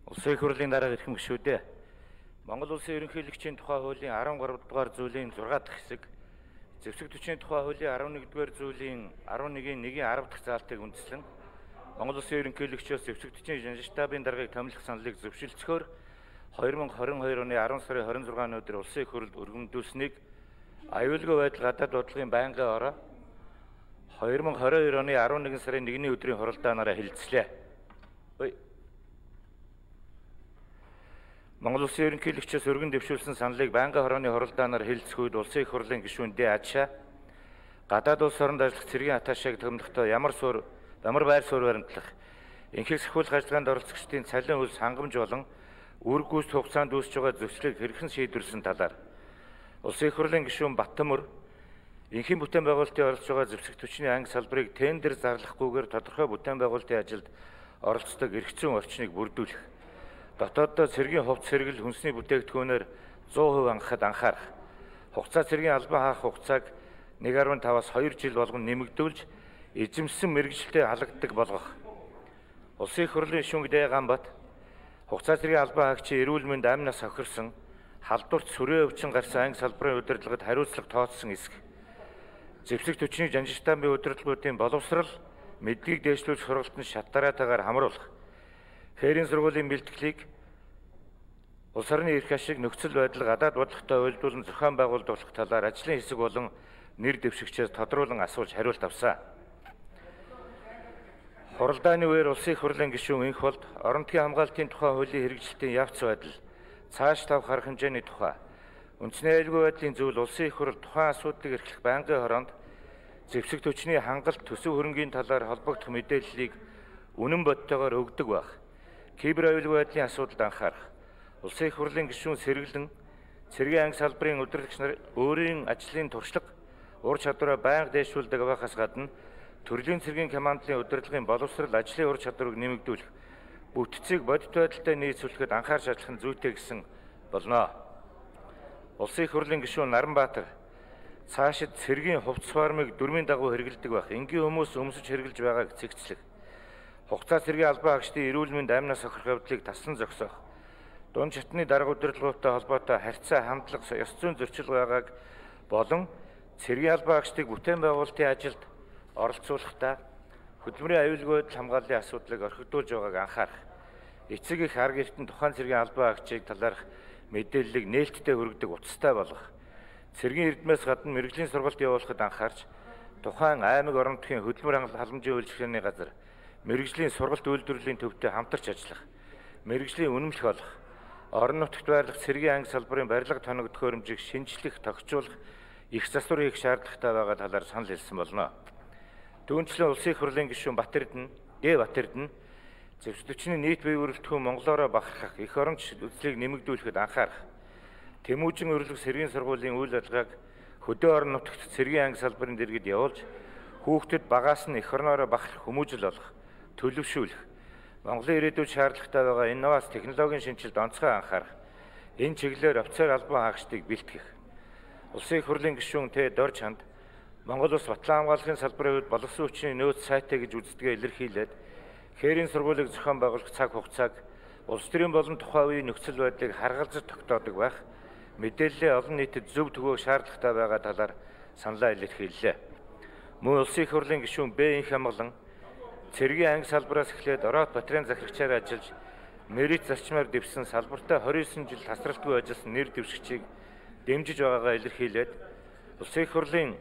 Улсын их хурлын дарга ирэх гишүүдээ Монгол улсын ерөнхийлөгчийн тухай хуулийн 13 дугаар зүйлийн 6 дахь хэсэг, зэвсэг төчний тухай хуулийн 11 дугаар зүйлийн 11-ийн 1-ийн 10 дахь заалтыг үндэслэн Монгол улсын ерөнхийлөгчөөс зэвсэг төчний жаншилтаабын даргаыг томилох саналыг зөвшөлдсөөр 2022 оны 10 сарын 26-ны өдөр улсын их хурлд өргөмжлүүлсэнийг аюулгүй байдал гадаад бодлогын байнгын ороо 2022 оны 11 сарын 1-ний өдрийн хуралдаанаараа хэлэлцлээ. Монгол улсын ерөнхийлөгчөөс өргөн дэвшүүлсэн саналыг байнгын хорооны хуралдаанаар хэлэлцэх үед улсын их хурлын гишүүн Д. Ажшаа гадаад улс оронд ажиллах цэргийн аташааг томилохдоо ямар байр суурь баримтлах, инхээс ахиулах ажиллагаанд оролцогчдын цалин хөлс хангамж болон үр гүйцэд хугацаанд үүсэж байгаа зөрчлийг хэрхэн шийдвэрлсэн талаар улсын их хурлын гишүүн Баттамөр инхийн бүтээн байгуулалтын оролцож байгаа зэвсэг төчний анги салбарыг тендер зарлахгүйгээр тодорхой бүтээн байгуулалтын ажилд оролцдог эрх зүйн орчныг бүрдүүлэх, дотооддоо цэргийн хувьд сэргэл хүнсний бүтээгдэхүүнээр 100% анхахад анхаарах, хугацаа цэргийн албан хаах хугацааг 1.5-аас 2 жил болгон нэмэгдүүлж эзэмшсэн мэргэжилтэд халагддаг болгох. Улсын их хурлын гишүүн Д. Ганбат хугацаа цэргийн албан хаагчийн эрүүл мэнд амнаас хохирсон, халдварт сүрээ өвчин гарсан анги салбарын удирдлагад хариуцлага тооцсон эсэх, зэвсэг төчний жаншилтаанбын удирдлагуудын боловсрал мэдлэгийг дээшлүүлэх сургалтын шат дараатаагаар хамруулах, хээрийн сургуулийн бэлтгэлийг улс орны эрх ашиг нөхцөл байдал гадаад бодлоготой уялдуулан зохион байгуулах талаар ажлын хэсэг болон нэр дэвшигчээс тодруулан асууж хариулт авсан. Хуралдааны үеэр улсын их хурлын гишүүн энх болд орон нутгийн хамгаалтын тухай хуулийн хэрэгжилтийн явц байдал, цааш тавх арга хэмжээний тухай, үндэсний аюулгүй байдлын зүйл улсын их хурл тухайн асуудлыг эрхлэх байнгын хороонд зэвсэг төчний хангалт төсөв хөрөнгийн талаар холбогдох мэдээллийг үнэн бодтойгоор өгдөг байх, кибер аюулгүй байдлын асуудалд анхаарах, улсын их хурлын гишүүн сэргэлэн цэргийн анги салбарын удирдлагч нар өөрийн ажлын туршлага, ур чадвараа байнга дээшүүлдэг байхаас гадна төрлийн цэргийн командлын удирдлагын боловсрал ажлын ур чадварыг нэмэгдүүлэх, бүтцийг бодит байдалтай нийцүүлэхэд анхаарч ажиллах нь зүйтэй гэсэн болно. Улсын их хурлын гишүүн Наранбаатар цаашид цэргийн хувцс формыг дүрмийн дагуу хэрэгэлдэг байх, энгийн хүмүүс өмсөж хэрэглэж байгааг цэгцлэх, хугацаа цэргийн албан хаагчдын эрүүл мэнд амнаас хохирох явдлыг таслан зогсоох, дунд шатны дарга удирдлагуудтай холбоотой харьцаа хандлага ёс зүйн зөрчил байгааг болон цэргийн албан хаагчдыг бүтээн байгуулалтын ажилд оролцуулахдаа хөдөлмөрийн аюулгүй байдал хамгааллын асуудлыг орхигдуулж байгааг анхаарах, эцэг их арга эртэн тухайн цэргийн албан хаагчийг талаарх мэдээллийг нээлттэй хүргэдэг утастай болгох, цэргийн эрдмээс гадна мэргэжлийн сургалт явуулахад анхаарч тухайн аймаг орон нутгийн хөдөлмөр халамжийн үйлчлэгээний газар мэргэжлийн сургалт үйлдвэрлэлийн төвтэй хамтарч ажиллах, мэргэжлийн үнэмлэх олох, орон нутагт байрлах цэргийн анги салбарын барилга тоног төхөөрөмжийг шинжлэх, тогтжуулах их засвар хийх шаардлагатай байгаа талаар санал хэлсэн болно. Түүнчлэн улсын их хурлын гишүүн Г. Батэрдэн зэвсэг төчний нийт бие бүрэлдэхүүн монголоороо бахархах, эх оронч үзлийг нэмэгдүүлэхэд анхаарах, Тэмүүжин өрлөг сэргийн сургуулийн үйл ажиллагааг хөдөө орон нутагт цэргийн анги салбарын дэргэд явуулж хүүхдэд багаас нь эх орноороо бахарх хүмүүжил олох, төлөвшүүлэх, Монголын ирээдүйд шаардлагатай байгаа инновац технологийн шинжилд онцгой анхаарах, энэ чиглэлээр офицер албан хаагчдыг бэлтгэх. Улсын их хурлын гишүүн Т. Дор чанд Монгол улс батлан хамгааллын салбарын үед боловсон хүчний нөөц сайтай гэж үздэгээ илэрхийлээд хээрийн сургуулийг зохион байгуулах цаг хугацааг улс төрийн болон тухайн үеийн нөхцөл байдлыг харгалзаж тогтоодог байх, мэдээллээ олон нийтэд зөв төгөөх шаардлагатай байгаа талаар саналаа илэрхийллээ. Мөн улсын их хурлын гишүүн Б. Инх Амгалан цэргийн анги салбараас эхлээд ороод батрын захирагчаар ажиллаж мэрит зарчмаар дэвсэн салбартаа 29 жил тасралтгүй ажилласан нэр дэвшигчийг дэмжиж байгаагаа илэрхийлээд улсын их хурлын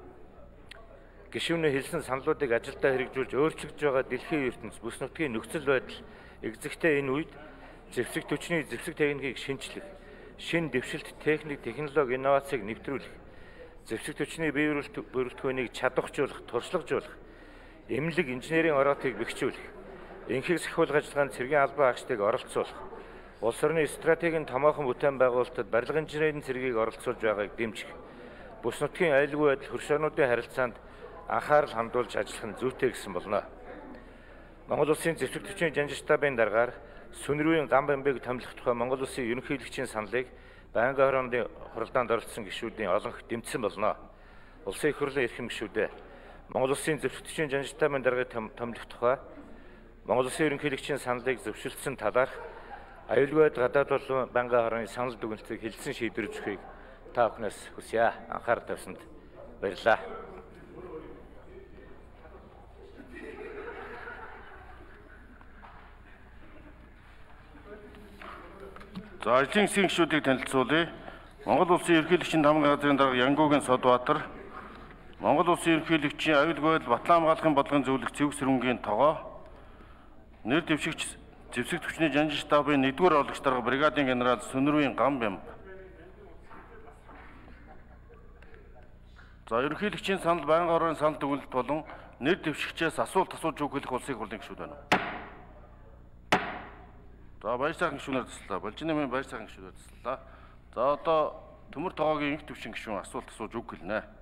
гишүүний хэлсэн саналуудыг ажилдаа хэрэгжүүлж өөрчлөгдөж байгаа дэлхийн ертөнц бүс нутгийн нөхцөл байдал экзэгтэй энэ үед зэвсэг төчний зэвсэг техникийг шинжлэх, шин дэвшилт техник, технологи, инновацийг нэвтрүүлэх, зэвсэг төчний бие бүрэлдэхүүнийг чадваржуулах, туршлагажуулах, эмнэлэг инженерийн ороотыг бэхжүүлэх, инхээс ахиулах ажиллагаанд цэргийн албан хаагчдыг оролцуулах, улс орны стратегийн томоохон бүтээн байгуулалтад барилга инженерийн цэргийг оролцуулж байгааг дэмжих, бүс нутгийн аюулгүй байдал хөрш орнуудын харилцаанд анхаарал хандуулж ажиллах нь зүйтэй гэсэн болно. Монгол улсын зэвсэг төчний жаншилтаабын даргаар Сүнрүүгийн Ган Бамбайг томилох тухай Монгол улсын ерөнхийлөгчийн саналыг байнгын хорооны хуралдаанд оролцсон гишүүдийн олонх дэмжсэн болно. Улсын их хурлын эрхэм гишүүдээ Монгол улсын зэвсэг төчний жаншилтаабын даргаыг томилох тухай Монгол улсын ерөнхийлөгчийн саналыг зөвшөөрсөн талаарх Аюулгүй гадаад болон банкны хорооны санал дүгнэлтийг хэлсэн шийдвэр өгөхийг та бүхнээс хүсье. Анхаарал тавьсанд баярлалаа. За ажлын хэсгийн гишүүдийг танилцуулъя. Монгол Улсын ерөнхийлөгчийн тамга газрын дарга Янгуугийн Содбаатар, Монгол Улсын ерөнхийлөгчийн аюулгүй Батлан хамгаалахын бодлогын зөвлөх Цэвэг Сэрүүнгийн тогоо, нэр дэвшигч зэвсэг түвшний жанжин штабын 1-р орлогч дарга бригадын генерал Сүнрүүгийн Гамбямб. За ерөнхийлөгчийн санал байнгын хорооны санал дүгнэлт болон нэр дэвшигчээс асуулт асууж өгөх улсын хурлын гишүүд байна. За баяр сайхан гишүүнээр туслаа. Болжны минь баяр сайхан гишүүнээр туслаа. За одоо төмөр тогоогийн инх төвшин гишүүн асуулт асууж үг хэлнэ.